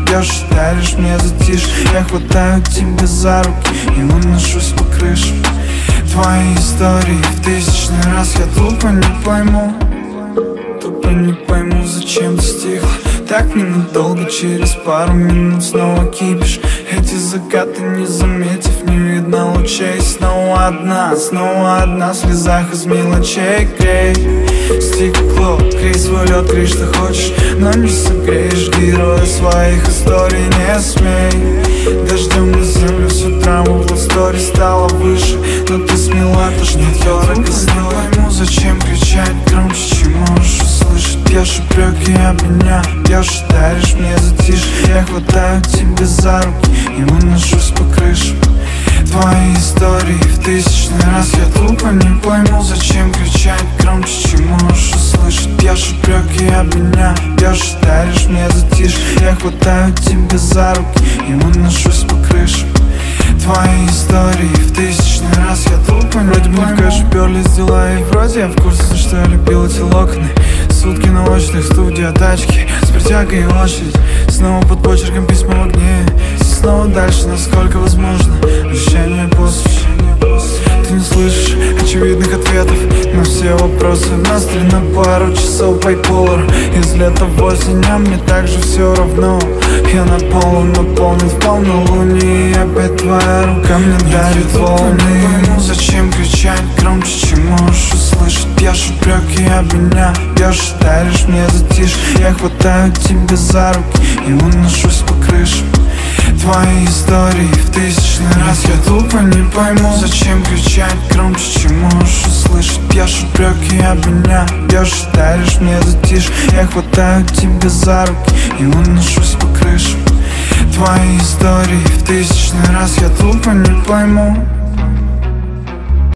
Пьешь и даришь мне затишь. Я хватаю тебя за руки и уношусь по крышам. Твои истории в тысячный раз я тупо не пойму. Тупо не пойму, зачем ты стихла так ненадолго, через пару минут снова кипишь. Эти закаты не заметив, не видно лучей. Снова одна в слезах из мелочей. Грей стекло, грей свой лед, грей что хочешь, но не согреешь. Героя своих историй не смей. Дождем на землю всю драму в лавсторе стала выше, но ты смела, тошнит дорого. Не пойму, зачем кричать громче, чем можешь услышать. Пьешь упреки об меня, пьешь и даришь мне затишь. Я хватаю тебя за руки и уношусь по крышам. Твои истории в тысячный раз я тупо не пойму, зачем кричать громче, чем можешь услышать. Пьешь упреки об меня, пьешь и даришь мне затишь. Я хватаю тебя за руки и уношусь по крышам. Твои истории в тысячный раз я тупо не вроде пойму. Вроде бы в кэш уперлись дела, и вроде я в курсе, что я любил эти локоны. Сутки на очных, студия, тачки, с притягой и очередь. Снова под почерком письма в огне. Снова дальше, насколько возможно. Ощущение после. Ты не слышишь очевидных ответов на все вопросы. Настрой на пару часов байполар. Из лета в осень, а мне также все равно. Я наполнен в полнолуние. И опять твоя рука мне дарит волны. Не пойму, зачем кричать громче, чем можешь услышать. Пьешь упреки об меня, пьешь и даришь мне затишь. Я хватаю тебя за руки и уношусь по крышам. Твои истории в тысячный раз я тупо не пойму, зачем кричать громче, чем можешь услышать. Пьешь упреки об меня, пьешь и даришь мне затишь. Я хватаю тебя за руки и уношусь по крышам. Твои истории в тысячный раз я тупо не пойму.